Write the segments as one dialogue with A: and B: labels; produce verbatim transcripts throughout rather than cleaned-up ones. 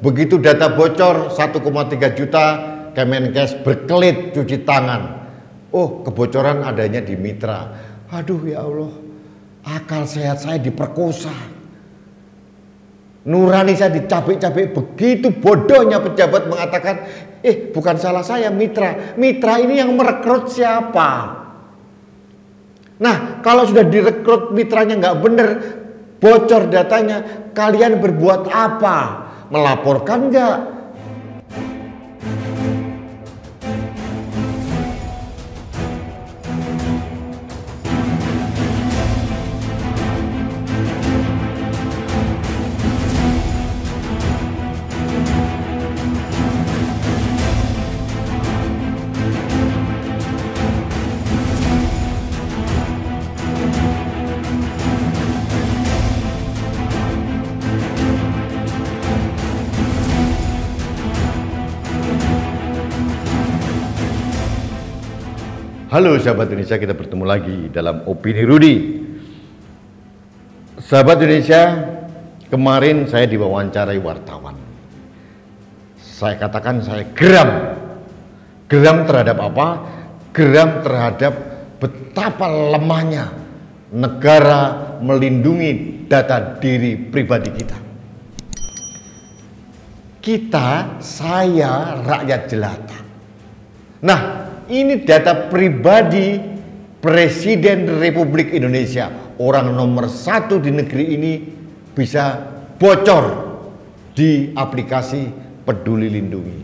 A: Begitu data bocor satu koma tiga juta, Kemenkes berkelit cuci tangan. Oh, kebocoran adanya di mitra. Aduh ya Allah, akal sehat saya diperkosa. Nurani saya dicapik-capik. Begitu bodohnya pejabat mengatakan, eh bukan salah saya, mitra. Mitra ini yang merekrut siapa? Nah, kalau sudah direkrut mitranya nggak bener, bocor datanya, kalian berbuat apa? Melaporkan nggak? Halo sahabat Indonesia, kita bertemu lagi dalam Opini Rudy. Sahabat Indonesia, kemarin saya diwawancarai wartawan. Saya katakan saya geram. Geram terhadap apa? Geram terhadap betapa lemahnya negara melindungi data diri pribadi kita. Kita, saya rakyat jelata. Nah, ini data pribadi Presiden Republik Indonesia, orang nomor satu di negeri ini, bisa bocor di aplikasi Peduli Lindungi.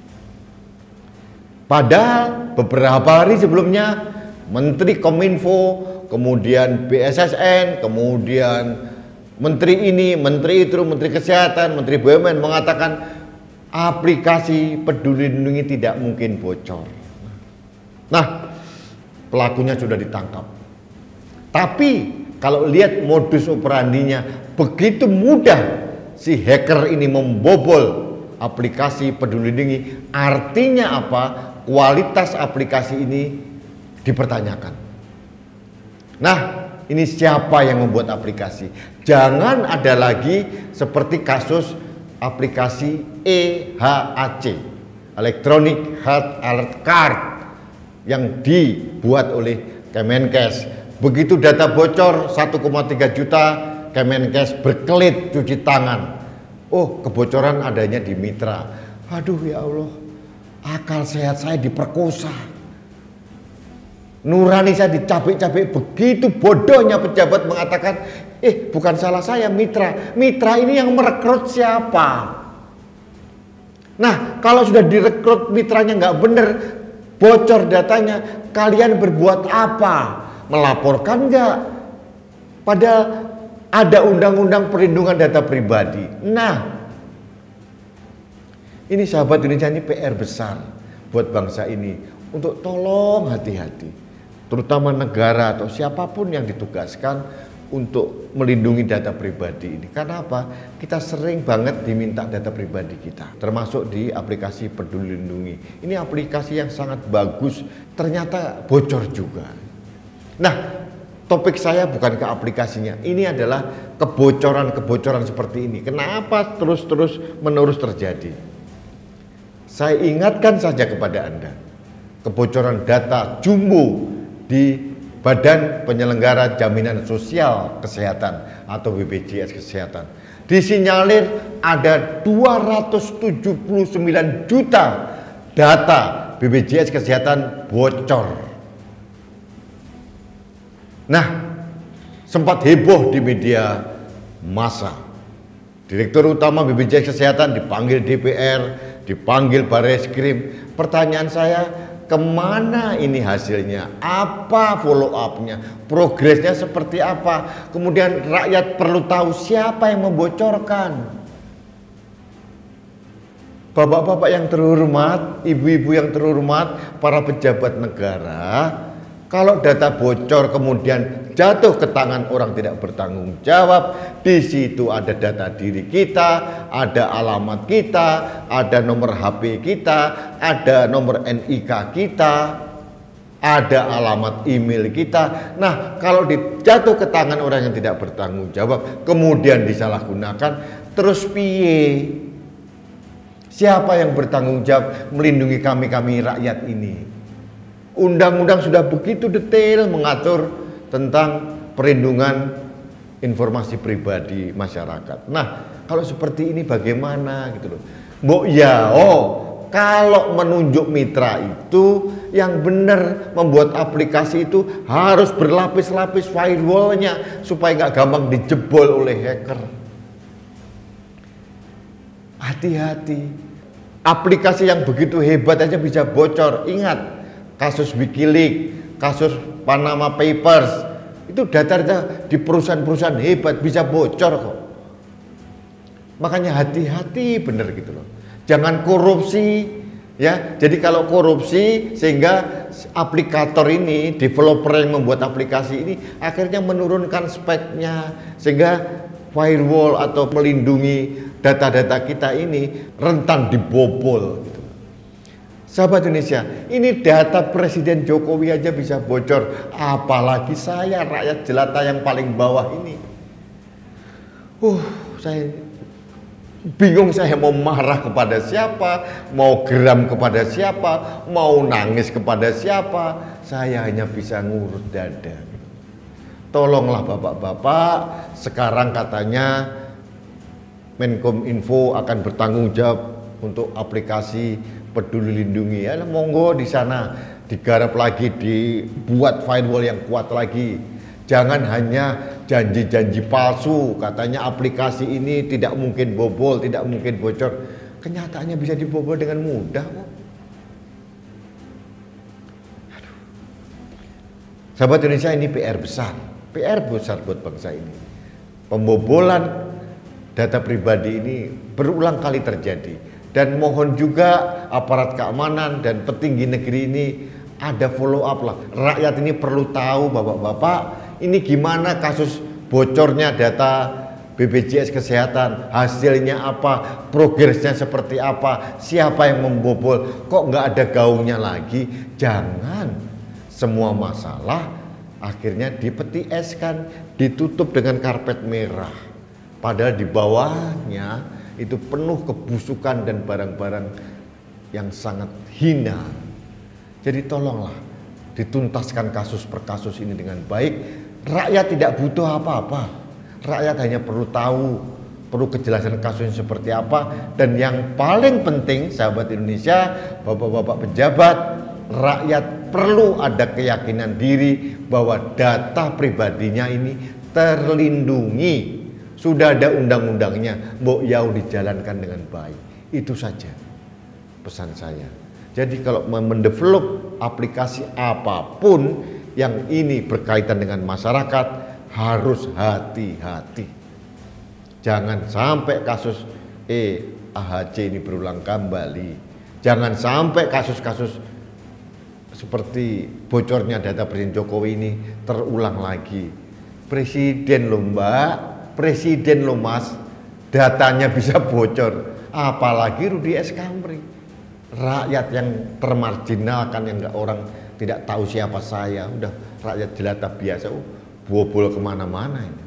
A: Padahal beberapa hari sebelumnya Menteri Kominfo, kemudian B S S N, kemudian Menteri ini, Menteri itu, Menteri Kesehatan, Menteri B U M N mengatakan aplikasi Peduli Lindungi tidak mungkin bocor. Nah, pelakunya sudah ditangkap. Tapi kalau lihat modus operandinya, begitu mudah si hacker ini membobol aplikasi Peduli Lindungi. Artinya apa? Kualitas aplikasi ini dipertanyakan. Nah, ini siapa yang membuat aplikasi? Jangan ada lagi seperti kasus aplikasi E H A C, Electronic Health Alert Card, yang dibuat oleh Kemenkes. Begitu data bocor satu koma tiga juta, Kemenkes berkelit cuci tangan. Oh, kebocoran adanya di mitra. Aduh ya Allah, akal sehat saya diperkosa. Nurani saya dicapik-capik. Begitu bodohnya pejabat mengatakan, eh bukan salah saya, mitra. Mitra ini yang merekrut siapa? Nah, kalau sudah direkrut mitranya nggak bener, bocor datanya, kalian berbuat apa? Melaporkan nggak? Padahal ada undang-undang perlindungan data pribadi. Nah, ini sahabat Indonesia, ini P R besar buat bangsa ini. Untuk tolong hati-hati, terutama negara atau siapapun yang ditugaskan untuk melindungi data pribadi ini. Karena apa? Kita sering banget diminta data pribadi kita, termasuk di aplikasi Peduli Lindungi. Ini aplikasi yang sangat bagus, ternyata bocor juga. Nah, topik saya bukan ke aplikasinya. Ini adalah kebocoran-kebocoran seperti ini. Kenapa terus-terus menerus terjadi? Saya ingatkan saja kepada Anda, kebocoran data jumbo di Badan Penyelenggara Jaminan Sosial Kesehatan atau B P J S Kesehatan. Disinyalir ada dua ratus tujuh puluh sembilan juta data B P J S Kesehatan bocor. Nah, sempat heboh di media massa. Direktur Utama B P J S Kesehatan dipanggil D P R, dipanggil Bareskrim. Pertanyaan saya, kemana ini hasilnya? Apa follow up-nya? Progresnya seperti apa? Kemudian rakyat perlu tahu siapa yang membocorkan. Bapak-bapak yang terhormat, ibu-ibu yang terhormat, para pejabat negara, kalau data bocor kemudian jatuh ke tangan orang tidak bertanggung jawab, di situ ada data diri kita, ada alamat kita, ada nomor H P kita, ada nomor N I K kita, ada alamat email kita. Nah, kalau dijatuh ke tangan orang yang tidak bertanggung jawab, kemudian disalahgunakan, terus piye? Siapa yang bertanggung jawab melindungi kami-kami rakyat ini? Undang-undang sudah begitu detail mengatur tentang perlindungan informasi pribadi masyarakat. Nah, kalau seperti ini bagaimana gitu loh. Mbok ya, oh, kalau menunjuk mitra itu yang benar membuat aplikasi itu harus berlapis-lapis firewallnya supaya nggak gampang dijebol oleh hacker. Hati-hati, aplikasi yang begitu hebat aja bisa bocor. Ingat, kasus Wikileaks, kasus Panama Papers, itu data-data di perusahaan-perusahaan hebat bisa bocor kok. Makanya hati-hati bener gitu loh. Jangan korupsi ya. Jadi kalau korupsi sehingga aplikator ini, developer yang membuat aplikasi ini akhirnya menurunkan speknya sehingga firewall atau melindungi data-data kita ini rentan dibobol gitu. Sahabat Indonesia, ini data Presiden Jokowi aja bisa bocor, apalagi saya rakyat jelata yang paling bawah ini. Uh, saya bingung, saya mau marah kepada siapa, mau geram kepada siapa, mau nangis kepada siapa. Saya hanya bisa ngurut dada. Tolonglah bapak-bapak, sekarang katanya Menkominfo akan bertanggung jawab untuk aplikasi Peduli Lindungi. Ya, monggo di sana digarap lagi, dibuat firewall yang kuat lagi. Jangan hanya janji-janji palsu, katanya aplikasi ini tidak mungkin bobol, tidak mungkin bocor. Kenyataannya bisa dibobol dengan mudah kok. Aduh. Sahabat Indonesia, ini P R besar, P R besar buat bangsa ini. Pembobolan data pribadi ini berulang kali terjadi, dan mohon juga aparat keamanan dan petinggi negeri ini ada follow up lah. Rakyat ini perlu tahu, bapak-bapak, ini gimana kasus bocornya data B P J S Kesehatan, hasilnya apa, progresnya seperti apa, siapa yang membobol, kok nggak ada gaungnya lagi. Jangan semua masalah akhirnya dipeti eskan, ditutup dengan karpet merah. Padahal di bawahnya itu penuh kebusukan dan barang-barang yang sangat hina. Jadi tolonglah dituntaskan kasus per kasus ini dengan baik. Rakyat tidak butuh apa-apa. Rakyat hanya perlu tahu, perlu kejelasan kasusnya seperti apa. Dan yang paling penting, sahabat Indonesia, bapak-bapak pejabat, rakyat perlu ada keyakinan diri bahwa data pribadinya ini terlindungi. Sudah ada undang-undangnya, mbok yau dijalankan dengan baik. Itu saja pesan saya. Jadi kalau mendevelop aplikasi apapun yang ini berkaitan dengan masyarakat, harus hati-hati. Jangan sampai kasus E A H C ini berulang kembali. Jangan sampai kasus-kasus seperti bocornya data Presiden Jokowi ini terulang lagi. Presiden loh mbak, Presiden loh mas, datanya bisa bocor, apalagi Rudy S. Kamri, rakyat yang termarginalkan, yang nggak, orang tidak tahu siapa saya, udah rakyat jelata biasa, uh, bobol kemana-mana ini.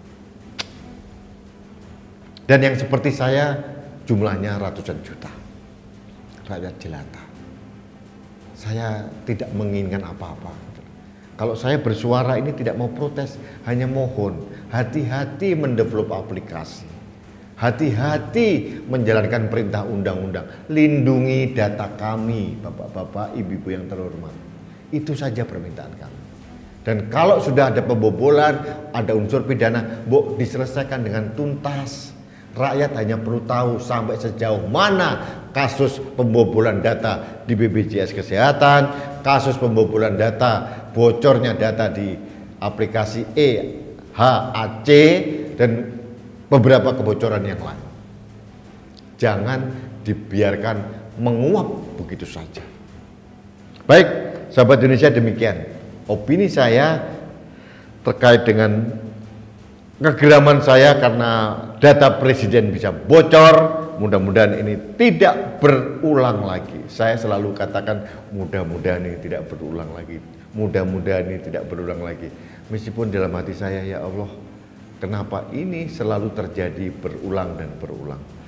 A: Dan yang seperti saya jumlahnya ratusan juta, rakyat jelata. Saya tidak menginginkan apa-apa. Kalau saya bersuara ini tidak mau protes, hanya mohon hati-hati mendevelop aplikasi, hati-hati menjalankan perintah undang-undang, lindungi data kami, bapak-bapak, ibu-ibu yang terhormat. Itu saja permintaan kami. Dan kalau sudah ada pembobolan, ada unsur pidana, bu, diselesaikan dengan tuntas. Rakyat hanya perlu tahu sampai sejauh mana kasus pembobolan data di B P J S Kesehatan, kasus pembobolan data, bocornya data di aplikasi E H A C, dan beberapa kebocoran yang lain. Jangan dibiarkan menguap begitu saja. Baik, sahabat Indonesia, demikian opini saya terkait dengan kegeraman saya karena data presiden bisa bocor. Mudah-mudahan ini tidak berulang lagi. Saya selalu katakan mudah-mudahan ini tidak berulang lagi. Mudah-mudahan ini tidak berulang lagi. Meskipun dalam hati saya, ya Allah, kenapa ini selalu terjadi berulang dan berulang.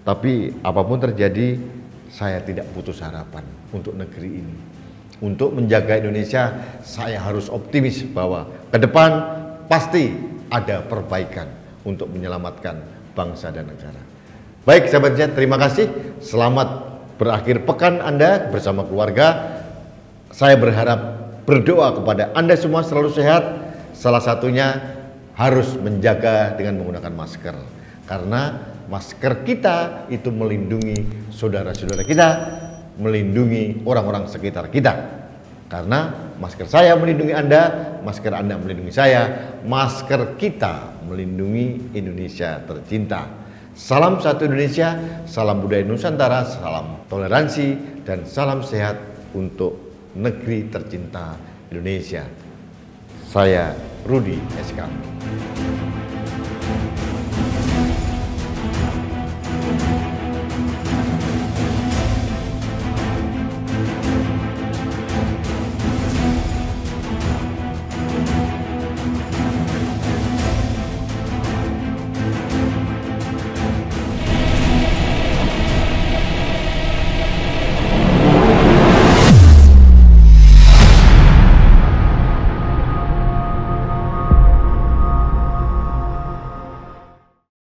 A: Tapi apapun terjadi, saya tidak putus harapan untuk negeri ini. Untuk menjaga Indonesia, saya harus optimis bahwa ke depan pasti ada perbaikan untuk menyelamatkan bangsa dan negara. Baik sahabat sehat, terima kasih. Selamat berakhir pekan Anda bersama keluarga. Saya berharap berdoa kepada Anda semua selalu sehat. Salah satunya harus menjaga dengan menggunakan masker. Karena masker kita itu melindungi saudara-saudara kita, melindungi orang-orang sekitar kita. Karena masker saya melindungi Anda, masker Anda melindungi saya, masker kita melindungi Indonesia tercinta. Salam satu Indonesia, salam budaya Nusantara, salam toleransi, dan salam sehat untuk negeri tercinta Indonesia. Saya Rudi S K.